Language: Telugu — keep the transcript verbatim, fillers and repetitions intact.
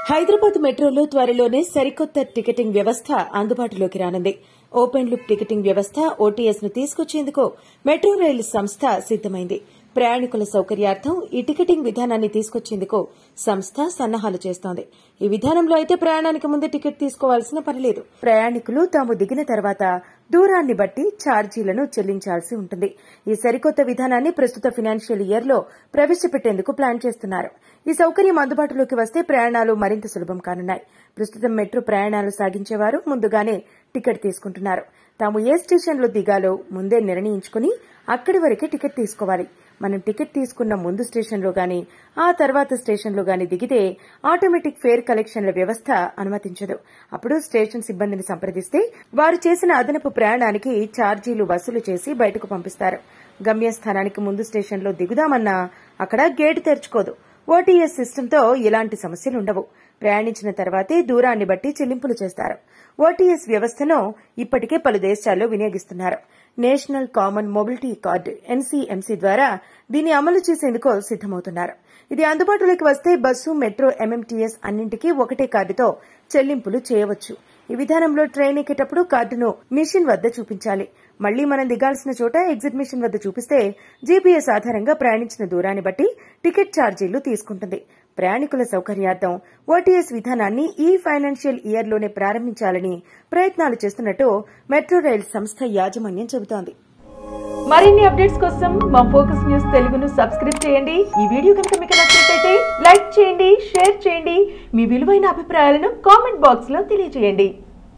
హైదరాబాద్ మెట్రోలో త్వరలోనే సరికొత్త టికెటింగ్ వ్యవస్థ అందుబాటులోకి రానుంది. ఓపెన్ లూప్ టికెటింగ్ వ్యవస్థ ఓటీఎస్ ను తీసుకొచ్చేందుకు మెట్రో రైలు సంస్థ సిద్దమైంది. ప్రయాణికుల సౌకర్యార్థం ఈ టికెటింగ్ విధానాన్ని తీసుకొచ్చేందుకు సంస్థ సన్నాహాలు చేస్తోంది. ఈ విధానంలో అయితే ప్రయాణానికి ముందే టికెట్ తీసుకోవాల్సిన పనిలేదు. ప్రయాణికులు తాము దిగిన తర్వాత దూరాన్ని బట్టి ఛార్జీలను చెల్లించాల్సి ఉంటుంది. ఈ సరికొత్త విధానాన్ని ప్రస్తుత ఫైనాన్షియల్ ఇయర్ లో ప్రవేశపెట్టేందుకు ప్లాన్ చేస్తున్నారు. ఈ సౌకర్యం అందుబాటులోకి వస్తే ప్రయాణాలు మరింత సులభం కానున్నాయి. ప్రస్తుతం మెట్రో ప్రయాణాలు సాగించేవారు ముందుగానే టికెట్ తీసుకుంటున్నారు. తాము ఏ స్టేషన్లో దిగాలో ముందే నిర్ణయించుకుని అక్కడి వరకే టికెట్ తీసుకోవాలి. మనం టికెట్ తీసుకున్న ముందు స్టేషన్లో గాని ఆ తర్వాత స్టేషన్లో గాని దిగితే ఆటోమేటిక్ ఫేర్ కలెక్షన్ల వ్యవస్థ అనుమతించదు. అప్పుడు స్టేషన్ సిబ్బందిని సంప్రదిస్తే వారు చేసిన అదనపు ప్రయాణానికి ఛార్జీలు వసూలు చేసి బయటకు పంపిస్తారు. గమ్యస్థానానికి ముందు స్టేషన్లో దిగుదామన్నా అక్కడ గేటు తెరుచుకోదు. ఓటీఎస్ సిస్టంతో ఇలాంటి సమస్యలుండవు. ప్రయాణించిన తర్వాతే దూరాన్ని బట్టి చెల్లింపులు చేస్తారు. ఓటీఎస్ వ్యవస్థను ఇప్పటికే పలు దేశాల్లో వినియోగిస్తున్నారు. National common mobility card NCMC ద్వారా దీన్ని అమలు చేసేందుకు సిద్దమవుతున్నారు. ఇది అందుబాటులోకి వస్తే బస్సు, మెట్రో, ఎంఎంటీఎస్ అన్నింటికీ ఒకటే కార్డుతో చెల్లింపులు చేయవచ్చు. ఈ విధానంలో ట్రైన్ ఎక్కేటప్పుడు కార్డును మిషన్ వద్ద చూపించాలి. మళ్లీ మనం దిగాల్సిన చోట ఎగ్జిట్ మిషన్ వద్ద చూపిస్తే జీపీఎస్ ఆధారంగా ప్రయాణించిన దూరాన్ని బట్టి టికెట్ ఛార్జీలు తీసుకుంటుంది. ప్రయాణికుల సౌకర్యార్థం ఓటీఎస్ విధానాన్ని ఈ ఫైనాన్షియల్ ఇయర్ లోనే ప్రారంభించాలని ప్రయత్నాలు చేస్తున్నట్టు మెట్రో రైల్ సంస్థ యాజమాన్యం చెబుతోంది. మరిన్ని అప్డేట్స్ కోసం మా ఫోకస్ న్యూస్ తెలుగును సబ్స్క్రైబ్ చేయండి. ఈ వీడియో కనుక మీకు నచ్చినట్లయితే లైక్ చేయండి, షేర్ చేయండి. మీ విలువైన అభిప్రాయాలను కామెంట్ బాక్స్ లో తెలియజేయండి.